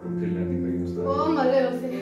ओ मरे उसे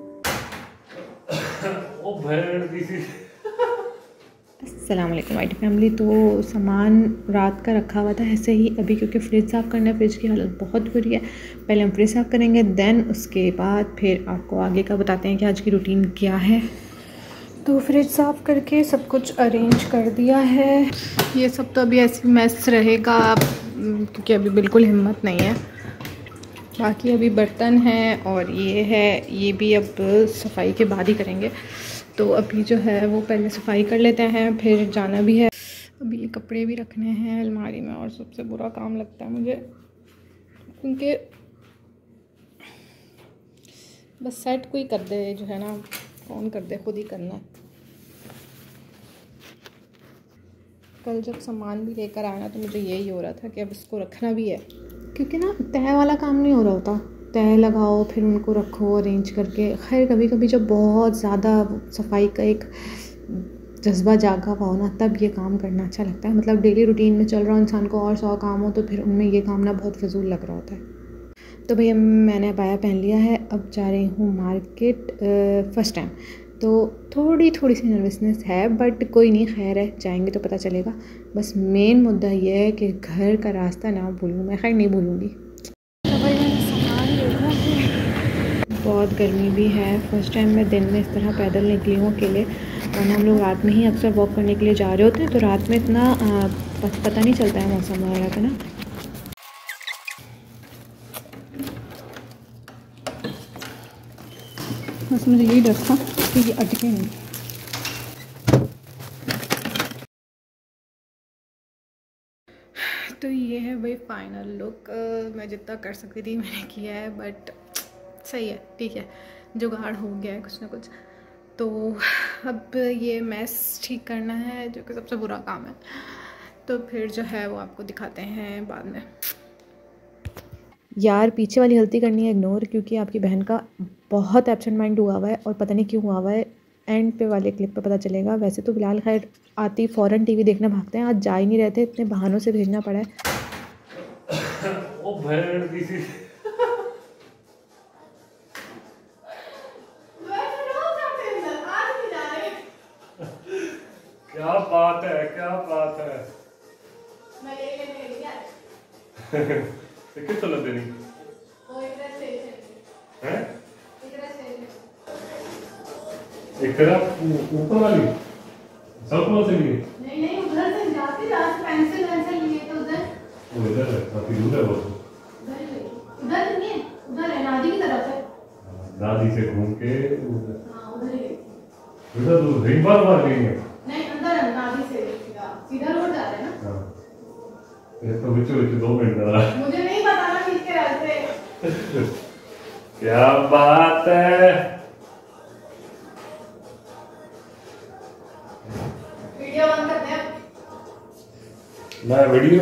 ओ भैन दी। अस्सलाम वालेकुम वाइट फैमिली। तो सामान रात का रखा हुआ था ऐसे ही अभी, क्योंकि फ्रिज साफ़ करना है। फ्रिज की हालत बहुत बुरी है। पहले हम फ्रिज साफ़ करेंगे, देन उसके बाद फिर आपको आगे का बताते हैं कि आज की रूटीन क्या है। तो फ्रिज साफ़ करके सब कुछ अरेंज कर दिया है। ये सब तो अभी ऐसी मैस रहेगा क्योंकि अभी बिल्कुल हिम्मत नहीं है। बाकी अभी बर्तन हैं और ये है, ये भी अब सफाई के बाद ही करेंगे। तो अभी जो है वो पहले सफाई कर लेते हैं, फिर जाना भी है। अभी ये कपड़े भी रखने हैं अलमारी में, और सबसे बुरा काम लगता है मुझे क्योंकि बस सेट कोई कर दे, जो है ना, कौन कर दे, खुद ही करना है। कल जब सामान भी लेकर आना तो मुझे यही हो रहा था कि अब इसको रखना भी है, क्योंकि ना तय वाला काम नहीं हो रहा होता। तय लगाओ फिर उनको रखो अरेंज करके। खैर कभी कभी जब बहुत ज़्यादा सफाई का एक जज्बा जागा हुआ हो ना, तब ये काम करना अच्छा लगता है। मतलब डेली रूटीन में चल रहा हो इंसान को और 100 काम हो तो फिर उनमें ये काम ना बहुत फजूल लग रहा होता है। तो भैया मैंने अबाया पहन लिया है, अब जा रही हूँ मार्केट फ़र्स्ट टाइम। तो थोड़ी सी नर्वसनेस है, बट कोई नहीं, खैर है, जाएंगे तो पता चलेगा। बस मेन मुद्दा ये है कि घर का रास्ता ना भूलूँ मैं। खैर नहीं भूलूँगी। तो भाई मैंने सामान लेना है, बहुत गर्मी भी है। फर्स्ट टाइम मैं दिन में इस तरह पैदल निकली हूँ अकेले, वरना हम लोग रात में ही अक्सर वॉक करने के लिए जा रहे होते हैं। तो रात में इतना पता नहीं चलता है मौसम वगैरह का ना। बस मुझे यही डर था कि ये अटके नहीं। तो ये है भाई फाइनल लुक। मैं जितना कर सकती थी मैंने किया है, बट सही है, ठीक है, जुगाड़ हो गया है कुछ ना कुछ। तो अब ये मैस ठीक करना है, जो कि सबसे बुरा काम है। तो फिर जो है वो आपको दिखाते हैं बाद में। यार पीछे वाली गलती करनी है इग्नोर, क्योंकि आपकी बहन का बहुत एब्सेंट माइंड हुआ हुआ है और पता नहीं क्यों हुआ हुआ है। एंड पे वाले क्लिप पे पता चलेगा। वैसे तो बिलाल खैर आती फ़ौरन टीवी देखने भागते हैं, आज जा ही नहीं रहते, इतने बहानों से भेजना पड़ा है। ओ भैन दी। क्या बात है, क्या बात है। मैं ये लेने गई यार। कितना लग देनी ओ इधर से हैं, इधर से एक तरफ ऊपर वाली सब में से लिए नहीं नहीं, उधर से जाती रात पेंसिल पेंसिल लिए तो उधर वो इधर है, काफी दूर है वो तो। उधर नहीं है, उधर है नादी की तरफ है। नादी से घूम के उधर, हां उधर ही उधर दूर एक बार गई है। नहीं अंदर है, नादी से सीधा रोड जा रहा है ना। हां ये तो बीच 2 मिनट लगा, मुझे नहीं पता ना किसके रास्ते। क्या बात है। वीडियो बंद कर दे। मैं वीडियो,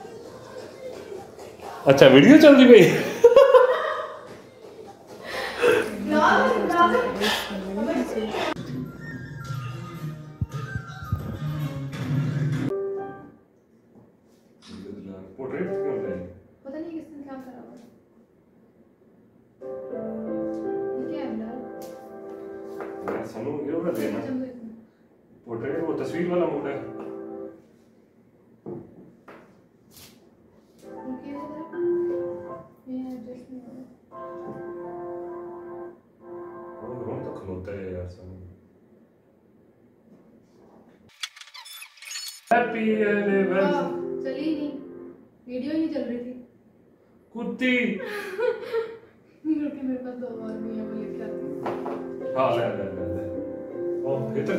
अच्छा वीडियो चल रही भाई। पोर्ट्रेट क्यों होता है, पता नहीं किसने क्या करा हुआ है। ये क्या है यार, मैं समझ ये होगा देना पोर्ट्रेट, वो तस्वीर वाला मोड है। वो तो खलोता है यार समझ। Happy anniversary. चली नहीं, वीडियो ही नहीं चल रही थी। कुत्ती मेरे पास 2 और भी है, वो लेके आती हूं। हां ले ओ इधर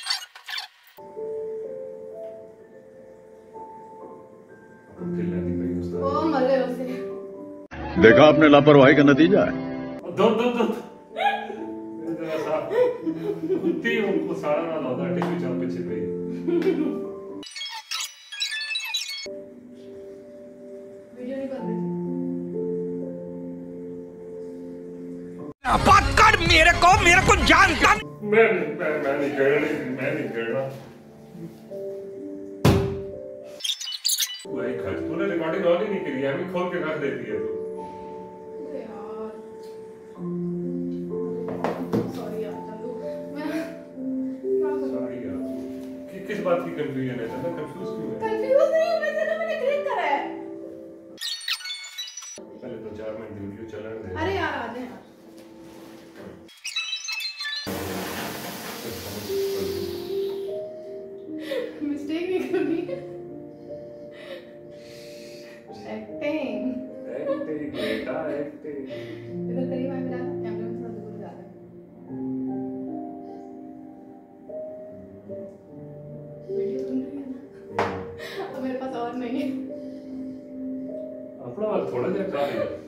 ओ मरे उसे। देखा आपने लापरवाही का नतीजा है। दो ऐसा कुत्ती उनको सारा ना लौटा टिश्यू चाप पीछे पे वीडियो नहीं कर रही। बात कर मेरे को जानता मैं नहीं करना। भाई खर्च तूने रिकॉर्डिंग ऑन ही नहीं करी है, अभी खोल के रख देती है तू। कंफ्यूजन है ना, कंफ्यूज क्यों है? कंफ्यूज नहीं हूं मैं, मैंने क्लिक करा है। पहले तो 4 मिनट वीडियो चलने दे। अरे यार आ जाए यार, मिस्टेक नहीं करनी। एक्टिंग बेटा एक्टिंग। इधर करीब आ, मेरा कैमरा में थोड़ा दूर जा रहा है। वीडियो बन रही है ना, अब मेरे पास और नहीं है। अपना थोड़ा देर खा ले।